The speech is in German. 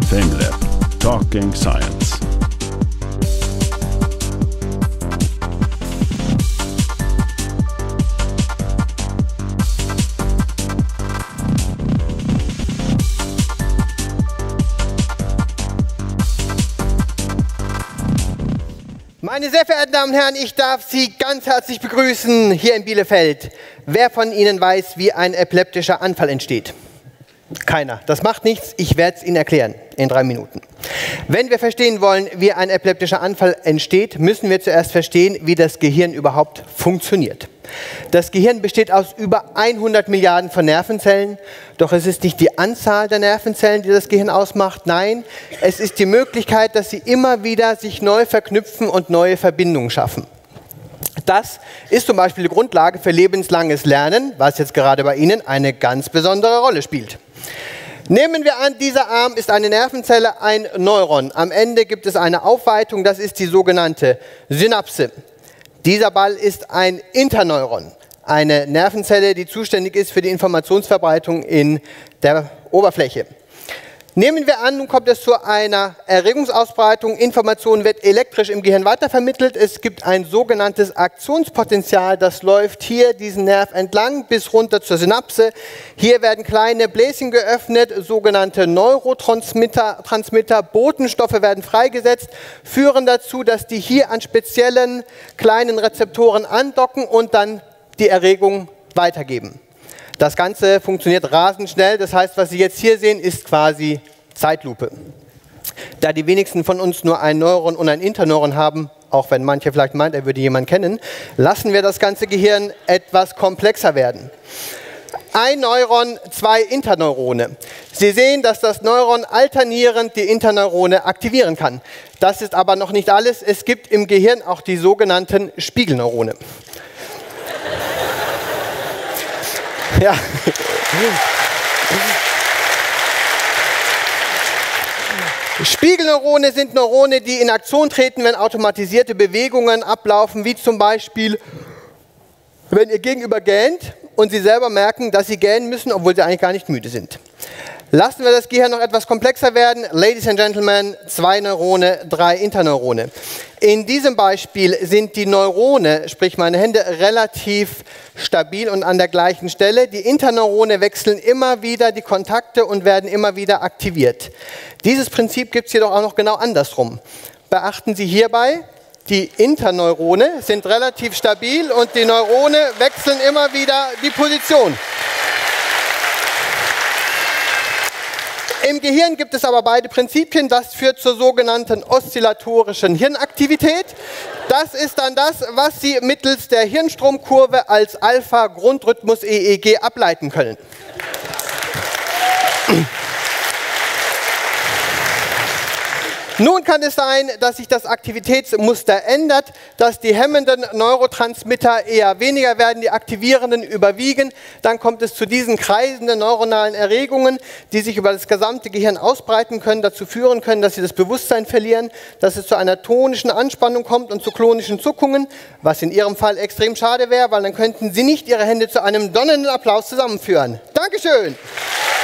FameLab Talking Science. Meine sehr verehrten Damen und Herren, ich darf Sie ganz herzlich begrüßen hier in Bielefeld. Wer von Ihnen weiß, wie ein epileptischer Anfall entsteht? Keiner. Das macht nichts, ich werde es Ihnen erklären in 3 Minuten. Wenn wir verstehen wollen, wie ein epileptischer Anfall entsteht, müssen wir zuerst verstehen, wie das Gehirn überhaupt funktioniert. Das Gehirn besteht aus über 100 Milliarden von Nervenzellen, doch es ist nicht die Anzahl der Nervenzellen, die das Gehirn ausmacht, nein, es ist die Möglichkeit, dass sie immer wieder sich neu verknüpfen und neue Verbindungen schaffen. Das ist zum Beispiel die Grundlage für lebenslanges Lernen, was jetzt gerade bei Ihnen eine ganz besondere Rolle spielt. Nehmen wir an, dieser Arm ist eine Nervenzelle, ein Neuron. Am Ende gibt es eine Aufweitung, das ist die sogenannte Synapse. Dieser Ball ist ein Interneuron, eine Nervenzelle, die zuständig ist für die Informationsverbreitung in der Oberfläche. Nehmen wir an, nun kommt es zu einer Erregungsausbreitung, Information wird elektrisch im Gehirn weitervermittelt, es gibt ein sogenanntes Aktionspotenzial, das läuft hier diesen Nerv entlang bis runter zur Synapse. Hier werden kleine Bläschen geöffnet, sogenannte Neurotransmitter, Botenstoffe werden freigesetzt, führen dazu, dass die hier an speziellen kleinen Rezeptoren andocken und dann die Erregung weitergeben. Das Ganze funktioniert rasend schnell, das heißt, was Sie jetzt hier sehen, ist quasi Zeitlupe. Da die wenigsten von uns nur ein Neuron und ein Interneuron haben, auch wenn manche vielleicht meint, er würde jemanden kennen, lassen wir das ganze Gehirn etwas komplexer werden. Ein Neuron, 2 Interneurone. Sie sehen, dass das Neuron alternierend die Interneurone aktivieren kann. Das ist aber noch nicht alles, es gibt im Gehirn auch die sogenannten Spiegelneurone. Ja. Spiegelneurone sind Neurone, die in Aktion treten, wenn automatisierte Bewegungen ablaufen, wie zum Beispiel, wenn Ihr Gegenüber gähnt und Sie selber merken, dass Sie gähnen müssen, obwohl Sie eigentlich gar nicht müde sind. Lassen wir das Gehirn noch etwas komplexer werden. Ladies and Gentlemen, 2 Neurone, 3 Interneurone. In diesem Beispiel sind die Neurone, sprich meine Hände, relativ stabil und an der gleichen Stelle. Die Interneurone wechseln immer wieder die Kontakte und werden immer wieder aktiviert. Dieses Prinzip gibt es jedoch auch noch genau andersrum. Beachten Sie hierbei, die Interneurone sind relativ stabil und die Neurone wechseln immer wieder die Position. Im Gehirn gibt es aber beide Prinzipien, das führt zur sogenannten oszillatorischen Hirnaktivität. Das ist dann das, was Sie mittels der Hirnstromkurve als Alpha-Grundrhythmus-EEG ableiten können. Nun kann es sein, dass sich das Aktivitätsmuster ändert, dass die hemmenden Neurotransmitter eher weniger werden, die aktivierenden überwiegen. Dann kommt es zu diesen kreisenden neuronalen Erregungen, die sich über das gesamte Gehirn ausbreiten können, dazu führen können, dass Sie das Bewusstsein verlieren, dass es zu einer tonischen Anspannung kommt und zu klonischen Zuckungen, was in Ihrem Fall extrem schade wäre, weil dann könnten Sie nicht Ihre Hände zu einem donnernden Applaus zusammenführen. Dankeschön!